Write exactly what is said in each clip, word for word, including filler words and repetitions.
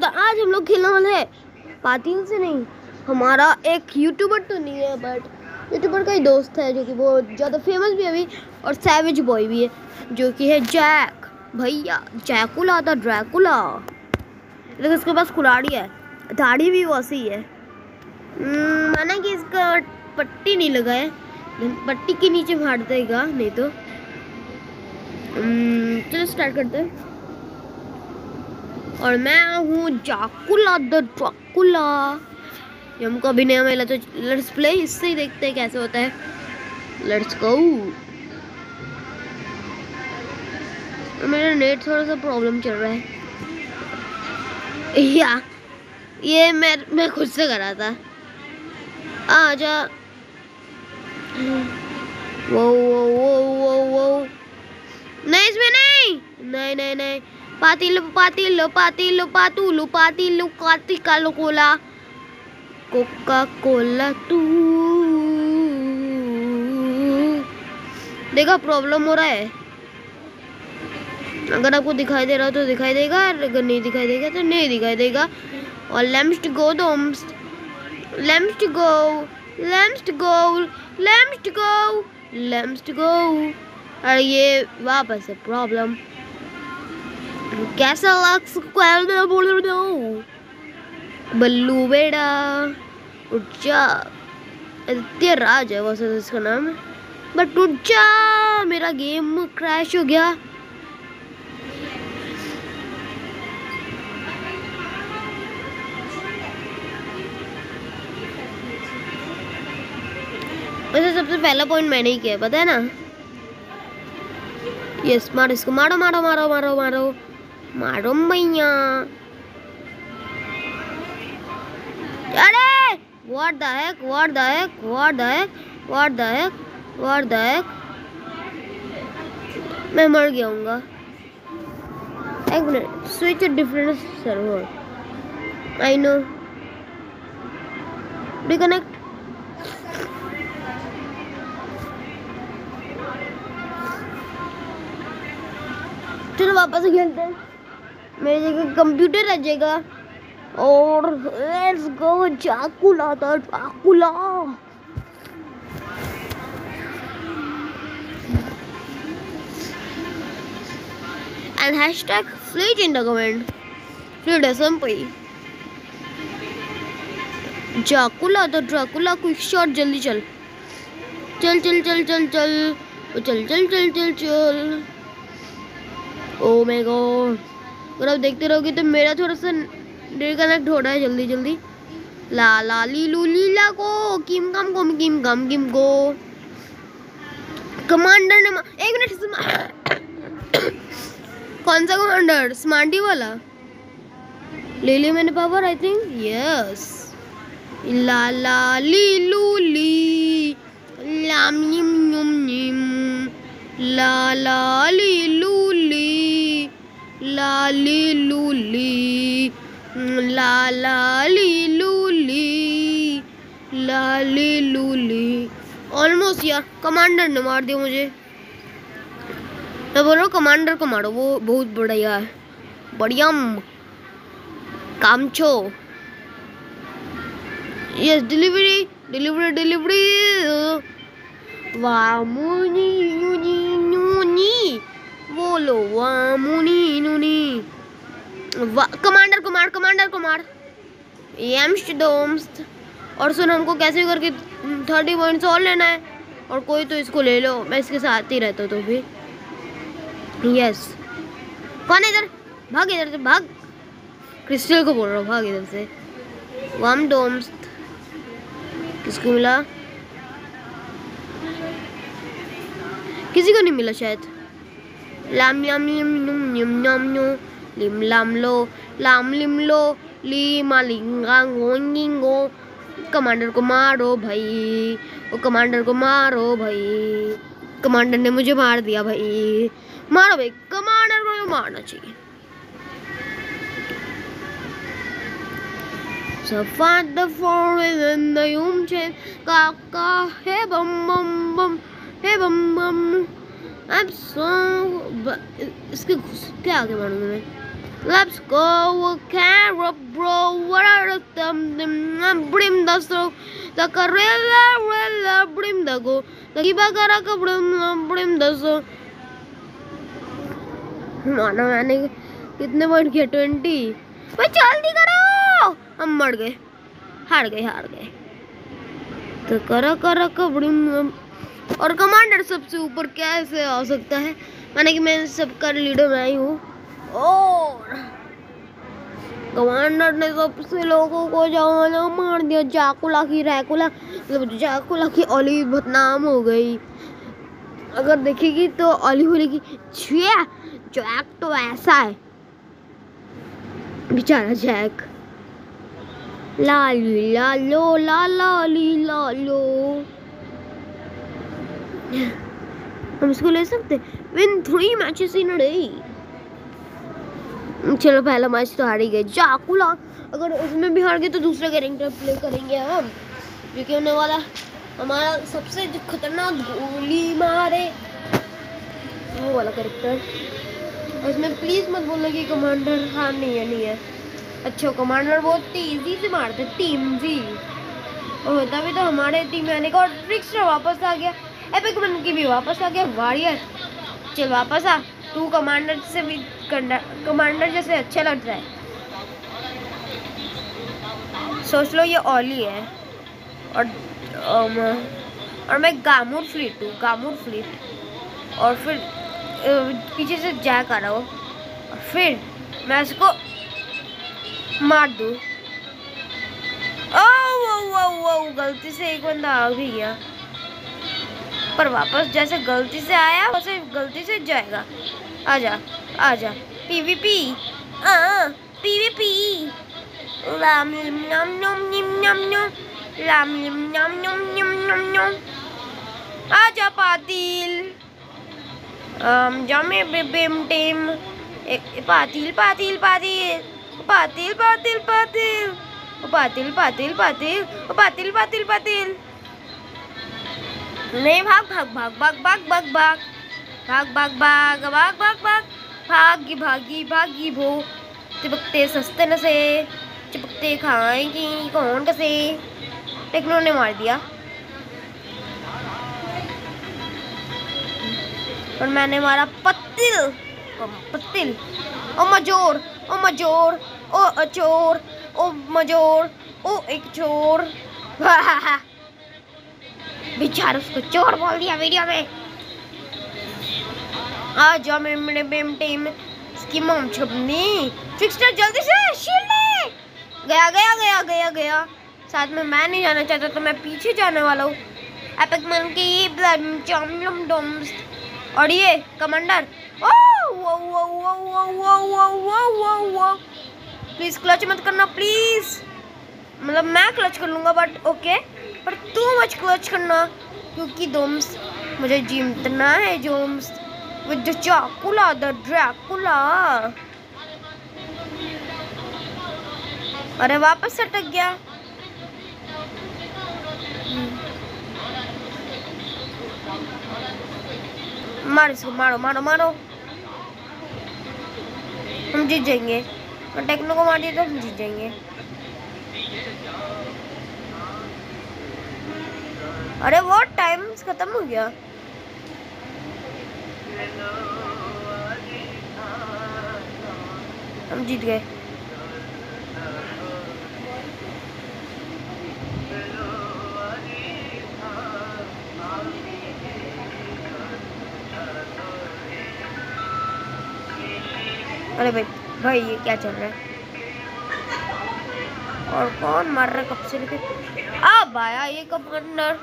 तो आज हम लोग खेलने वाले हैं पातिल से नहीं, हमारा एक यूट्यूबर तो नहीं है बट यूट्यूबर का ही दोस्त है जो कि बहुत ज़्यादा फेमस भी है अभी और सैवेज बॉय भी है, जो कि है जैक भैया। जैकुला था ड्रैकुला, लेकिन इसके पास कुल्हाड़ी है, दाढ़ी भी वैसी ही है। माना कि इसका पट्टी नहीं लगा है, पट्टी के नीचे फाड़ देगा नहीं तो। चलो स्टार्ट करते हैं। और मैं हूँ जैकुला द ड्रैकुला। ये हमको अभी नया मिला तो लेट्स प्ले, इससे ही देखते हैं कैसे होता है। Let's go. मेरा नेट थोड़ा सा प्रॉब्लम चल रहा है या ये मैं मैं खुद से करा था। आ जा। वो वो वो वो वो नहीं, इसमें नहीं नहीं नहीं नहीं पातिल पातिल पातिल पातुलु पातिल काती कालो कोला कोका कोला तू। देखा प्रॉब्लम हो रहा है। अगर आपको दिखाई दे रहा हो तो दिखाई देगा, अगर नहीं दिखाई देगा तो नहीं दिखाई देगा। और लेट्स गो दोस्त, let's go let's go let's go let's go. और ये वापस है प्रॉब्लम। कैसा लग बोल दो बल्लू बेड़ा उठ जा। आदित्य राज है वैसे इसका नाम, बट उठ जा, मेरा गेम क्रैश हो गया। वैसे सबसे पहला पॉइंट मैंने ही किया, पता है ना। यस, मारो इसको, मारो मारो मारो मारो मारो मारो भैया। अरे what the heck what the heck what the heck what the heck what the heck. मैं मर गया हूँगा। एक minute, switch different server. I know, reconnect. चलो वापस खेलते हैं, मेरी जगह कंप्यूटर आ जाएगा। और let's go Jackula the Dracula. And hashtag fleet in the comment, fleet SMP Jackula the Dracula. Quick shot, जल्दी चल चल चल चल चल चल चल चल चल चल चल। ओ माय गॉड, अगर आप देखते रहोगे तो मेरा थोड़ा सा डिस्कनेक्ट हो रहा है। जल्दी जल्दी ला ला ली लू लीला को किम कम को किम कम किम को। कमांडर ने एक मिनट, कौन सा कमांडर? स्मार्टी वाला ले लिया मैंने पावर, आई थिंक। यस, ला ला ली लू ली लाम निम नुम निम ला ला ली लू ली ला ली लू ली ला ला ली लू ली ला ली लू ली। ऑलमोस्ट यार, कमांडर ने मार दिया मुझे। मैं बोल रहा हूँ कमांडर को मारो, वो बहुत बढ़िया है, बढ़िया काम छो। Yes, delivery delivery delivery. वाह मुनी नुनी नुनी बोलो, वाह मुनी नुनी। वाह, कमांडर को मार, कमांडर को मार। यम्स दोस्त। और सुन, हमको कैसे भी करके थर्टी पॉइंट्स और लेना है। और कोई तो इसको ले लो, मैं इसके साथ ही रहता तो भी। यस, कौन है इधर? भाग इधर से, भाग। क्रिस्टल को बोल रहा हूँ, भाग इधर से। वाम दोस्त। किसको मिला? किसी को नहीं मिला शायद। लाम लाम लिम नुम नुम नाम नो लिम लाम लो लाम लिम लो ली मालिंगा गोंगिंगो। कमांडर को मारो भाई, वो कमांडर को मारो भाई। कमांडर ने मुझे मार दिया भाई, मारो भाई, कमांडर को मारना चाहिए। Fight the forest and the yum chain kaka hey bum bum bum hey bum bum। I'm so इसके क्या आगे मारूंगा मैं? Let's go, Carol, bro. What are the brim the so the carrella, rella, brim the go, the gibagara brim, brim the so. मानो मैंने कितने point किए? Twenty. भाई जल्दी करो, हम मर गए, हार गए हार गए। तो करो करो कबड़म। और कमांडर सबसे ऊपर कैसे आ सकता है? माने कि मैं सबका लीडर मैं ही हूँ। और कमांडर ने सबसे लोगों को जाना मार दिया। जाकुला की रैकुला मतलब जाकुला की ओली बदनाम हो गई। अगर देखेगी तो ओली बोलेगी छिया जैक तो ऐसा है बेचारा जैक। लाली लालो ला लाली लालो। हम इसको ले सकते win three matches in a day. चलो पहला मैच तो हार ही गए। जाकुला अगर उसमें भी हार गए तो दूसरा कैरेक्टर प्ले करेंगे हम, जो कि होने वाला हमारा सबसे खतरनाक गोली मारे वो वाला कैरेक्टर। उसमें प्लीज मत बोलो कि कमांडर हाँ नहीं है नहीं है। अच्छा कमांडर बहुत तेजी से मारते टीम जी। और होता भी तो हमारे टीम में आने का। और ट्रिक्स्टर वापस आ गया, एपिक मंकी भी वापस आ गया। वॉरियर चल वापस आ, तू कमांडर से भी कमांडर जैसे अच्छा लग रहा है। सोच लो ये ओली है और um, और मैं गामूर फ्लीट हूँ, गामूर फ्लीट। और फिर uh, पीछे से जैक आ रहा हो और फिर मैं इसको मार दूँ। ओ गलती से एक बंदा आ भी गया, पर वापस जैसे गलती से आया वैसे गलती से जाएगा। आजा आजा पीवीपी आ पीवीपी लाम नम नम निम नम नम लाम निम नम नम निम नम नम। आजा पातिल um जामे बेम टीम पातिल पातिल पातिल पातिल पातिल पातिल पातिल पातिल पातिल पातिल पातिल पातिल। नहीं भाग भाग भाग भाग भाग भाग भाग भाग भाग भाग भाग भाग भाग भागी भागी भागी भो। चिपकते सस्ते नसे चिपकते खाएंगी कौन कसे। टेक्नो ने मार दिया और मैंने मारा पत्तिल पत्तिल। ओ मजोर ओ मजोर ओ अचोर ओ मजोर ओ एक चोर। बेचारा उसको चोर बोल दिया वीडियो में। आ जाओ मेरे बेम टीम इसकी मम छपनी। ट्रिक्स्टर जल्दी से शील्ड ले। गया गया गया गया गया। साथ में मैं नहीं जाना चाहता तो मैं पीछे जाने वाला हूँ। एपिक मंकी ब्लड चॉम्लम डोम्स और ये कमांडर। ओ वो वो वो वो वो वो वो वो वो प्लीज क्लच मत करना प्लीज। मतलब मैं क्लच कर लूँगा बट ओके, पर तू मत क्लच करना क्योंकि दोम्स मुझे जीतना है। जोम्स विद द चाकुला द ड्रैकुला। अरे वापस अटक गया। मार इसको मारो मारो मारो। हम जीत जाएंगे। और टेक्नो को मार दिया तो हम जीत जाएंगे। अरे वो टाइम खत्म हो गया। हम जीत गए। अरे भाई भाई ये क्या चल रहा है? और कौन मार रहा है कब से लेके? अब आया ये कमांडर।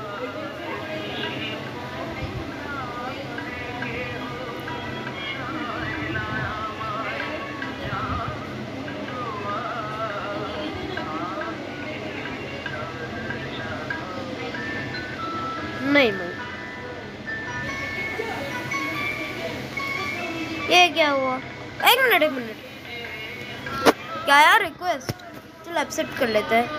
नहीं मैं ये क्या हुआ? एक मिनट एक मिनट क्या यार रिक्वेस्ट? चलो एक्सेप्ट कर लेते हैं।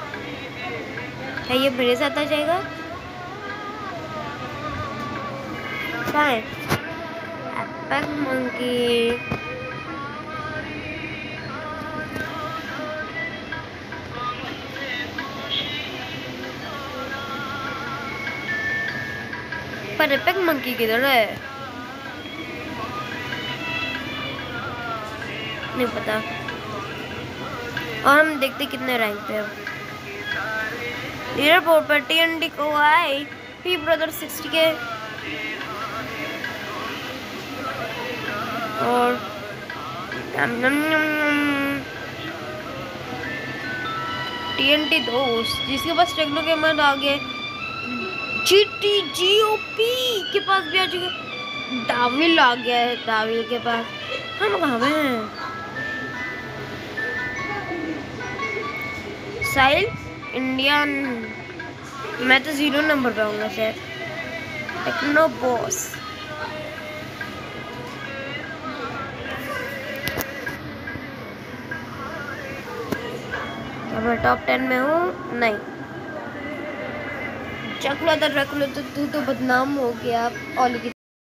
क्या ये मेरे साथ आ जाएगा? कहाँ है? Epic monkey. पर एपिक मंकी किधर है? नहीं पता। और हम देखते कितने रैंक पे अब। एयरपोर्ट पर टीएनडी को आई पी ब्रदर सिक्सटी के और टीएनटी दोस्त जिसके पास टेक्नो गेमर आ गए। जीटी जीओपी के पास भी आ चुके। दाविल आ गया है, दाविल के पास। हम कहाँ पे हैं? साहिल इंडियन। मैं तो जीरो नंबर पे आऊंगा शायद। Techno boss. क्या मैं टॉप टेन में हूँ? नहीं। चकला तो रख लो तो तू तो बदनाम हो गया ओली की